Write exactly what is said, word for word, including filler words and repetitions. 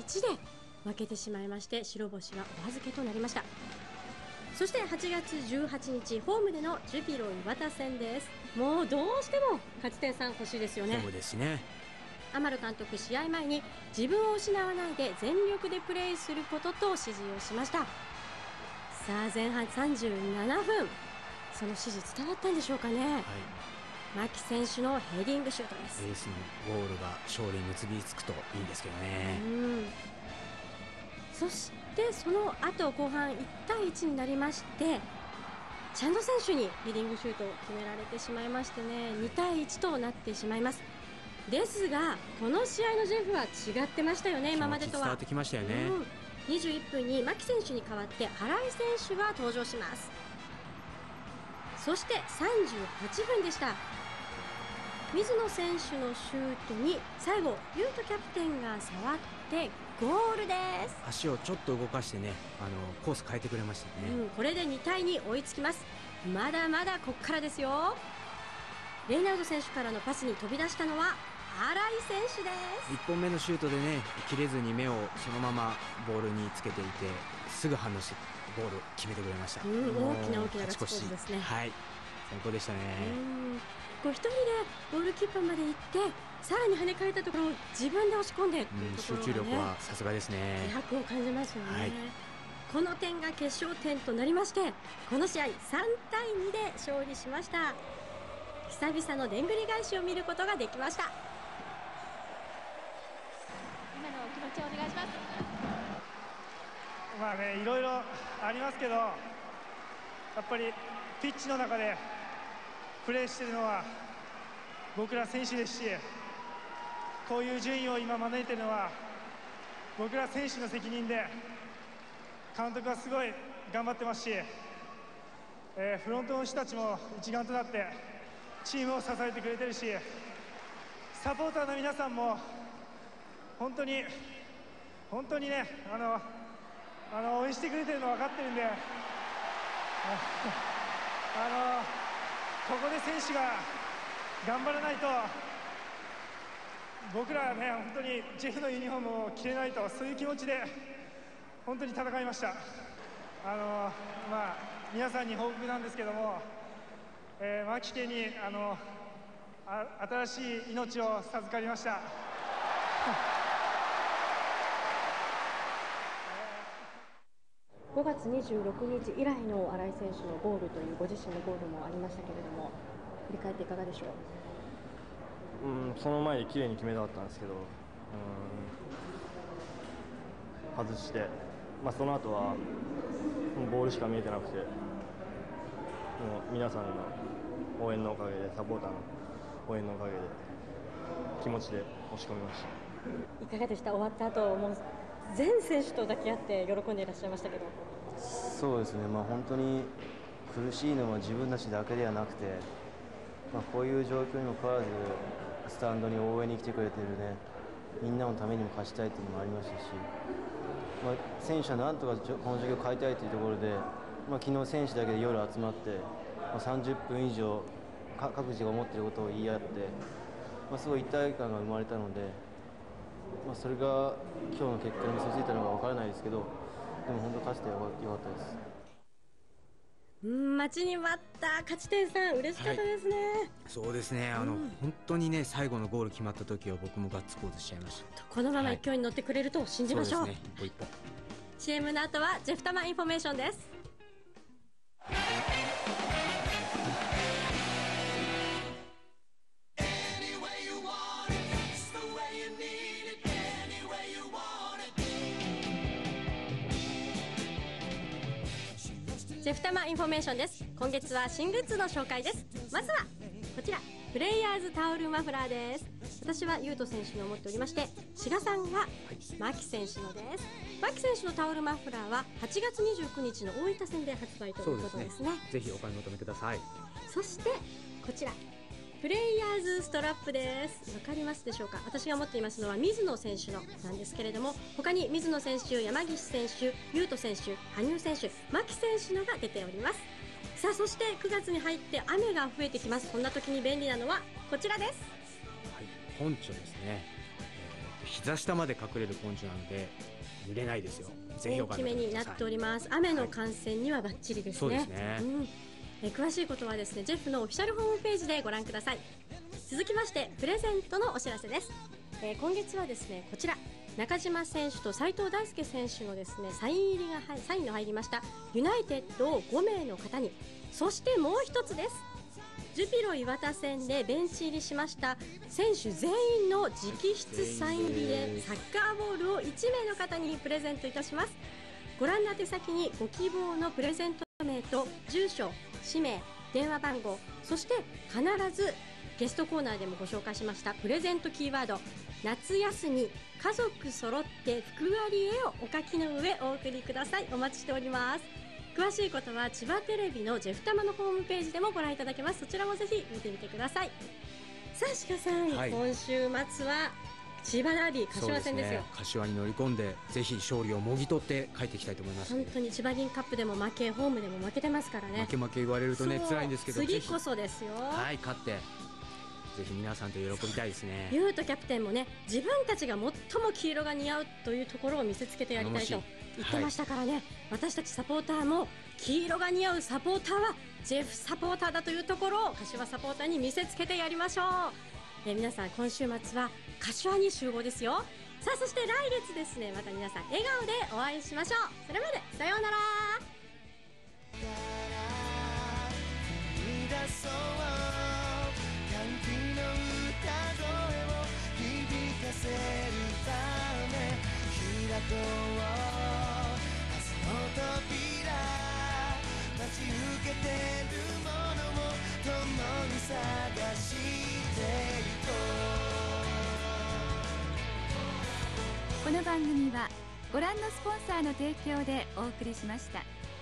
いちで負けてしまいまして、白星はお預けとなりました。そしてはちがつじゅうはちにち、ホームでのジュビロ磐田戦です。もうどうしても勝ち点さん欲しいですよね。 そうですね。 アマル監督、試合前に自分を失わないで全力でプレーすることと指示をしました。さあ前半さんじゅうななふん、その指示伝わったんでしょうかね。はい、牧選手のヘディングシュートです。 エースのゴールが勝利に結びつくといいんですけどね。うん、 そしてその後後半いちたいいちになりまして、チャンド選手にヘディングシュートを決められてしまいましてね、にたいいちとなってしまいます。ですがこの試合のジェフは違ってましたよね、今までとは。 伝わってきましたよね。うん、 にじゅういっぷんに牧選手に代わって新井選手が登場します。そしてさんじゅうはちふんでした。水野選手のシュートに最後優斗キャプテンが触ってゴールです。 足をちょっと動かしてね、あのコース変えてくれましたね。 うん、これでにたいに追いつきます。まだまだこっからですよ。レイナルド選手からのパスに飛び出したのは新井選手です。 いっぽんめのシュートでね、切れずに目をそのままボールにつけていて、すぐ反応してゴール決めてくれました。 うん、大きな大きなガッツポーズですね。 はい、最高でしたね。 うん、こう一人でゴールキーパーまで行ってさらに跳ね返ったところを自分で押し込んでっていうところが、ね、 集中力はさすがですね。 気迫を感じますよね。はい、この点が決勝点となりまして、この試合さんたいにで勝利しました。久々のでんぐり返しを見ることができました。 今のお気持ちをお願いします。 まあね、いろいろありますけど、やっぱりピッチの中でプレーしているのは僕ら選手ですし、こういう順位を今招いているのは僕ら選手の責任で、監督はすごい頑張ってますし、えー、フロントの人たちも一丸となってチームを支えてくれてるし、サポーターの皆さんも本当に本当にね、あのあの応援してくれてるの分かってるんで、あのここで選手が頑張らないと、僕らはね、本当にジェフのユニフォームを着れないと、そういう気持ちで本当に戦いました。あのまあ、皆さんに報告なんですけども、えー、牧家にあのあ新しい命を授かりました。 ごがつにじゅうろくにち以来の新井選手のゴールというご自身のゴールもありましたけれども、振り返っていかがでしょう。 うん、その前に綺麗に決めたかったんですけど、うん、外して、まあ、その後はもうボールしか見えてなくて、もう皆さんの応援のおかげで、サポーターの応援のおかげで気持ちで押し込みました。 いかがでした、終わった後もう全選手と抱き合って喜んでいらっしゃいましたけど。 そうですね、まあ、本当に苦しいのは自分たちだけではなくて、まあ、こういう状況にもかかわらずスタンドに応援に来てくれているね、みんなのためにも勝ちたいというのもありましたし、まあ、選手はなんとかこの状況を変えたいというところで、まあ、昨日選手だけで夜集まって、まあ、さんじゅっぷん以上各自が思っていることを言い合って、まあ、すごい一体感が生まれたので、まあ、それが今日の結果に結びついたのか分からないですけど、でも本当勝ちてよかったです。 うん、待ちに待った勝ち点さん、嬉しかったですね。はい、 そうですね、あの、うん、本当にね、最後のゴール決まった時は僕もガッツポーズしちゃいました。 このまま勢いに乗ってくれると信じましょう。はい、 そうですね、一歩一歩。 シーエム の後はジェフタマインフォメーションです。ジェフタマインフォメーションです。今月は新グッズの紹介です。まずはこちら、プレイヤーズタオルマフラーです。私は優斗選手の持っておりまして、志賀さんが牧選手のです。牧選手のタオルマフラーははちがつにじゅうくにちの大分戦で発売ということですね。 ぜひお買い求めください。 そしてこちら、プレイヤーズストラップです。わかりますでしょうか。私が持っていますのは水野選手のなんですけれども、他に水野選手、山岸選手、優斗選手、羽生選手、牧選手のが出ております。さあ、そしてくがつに入って雨が増えてきます。そんな時に便利なのはこちらです。 はい、ポンチョですね。えー、 膝下まで隠れるポンチョなので濡れないですよ。ぜひお大きめになっております。雨の観戦にはバッチリですね。 そうですね、 うん、え詳しいことはですねジェフのオフィシャルホームページでご覧ください。続きましてプレゼントのお知らせです。えー、今月はですねこちら中島選手と斉藤大輔選手のですねサイン入りがサインの入りましたユナイテッドをごめいの方に、そしてもう一つです。ジュビロ磐田戦でベンチ入りしました選手全員の直筆サイン入りでサッカーボールをいちめいの方にプレゼントいたします。ご覧の宛先にご希望のプレゼント名と住所、氏名、電話番号、そして必ずゲストコーナーでもご紹介しましたプレゼントキーワード夏休み家族揃って福割へをお書きの上お送りください。お待ちしております。詳しいことは千葉テレビのジェフタマのホームページでもご覧いただけます。そちらもぜひ見てみてください。さあ鹿さん、はい、今週末は千葉ダービー柏戦ですよ。 そうですね、柏に乗り込んでぜひ勝利をもぎ取って帰っていきたいと思います。 本当に千葉リンカップでも負け、ホームでも負けてますからね。 負け負け言われるとね辛いんですけど、 次こそですよ。 はい、勝ってぜひ皆さんと喜びたいですね。 ユートキャプテンもね自分たちが最も黄色が似合うというところを見せつけてやりたいと言ってましたからね、はい、私たちサポーターも黄色が似合うサポーターはジェフサポーターだというところを柏サポーターに見せつけてやりましょう。え皆さん今週末は柏に集合ですよ。さあそして来月ですねまた皆さん笑顔でお会いしましょう。それまでさようなら。せるため開こう明日の扉待ち受けてるものも共に探していこう。この番組はご覧のスポンサーの提供でお送りしました。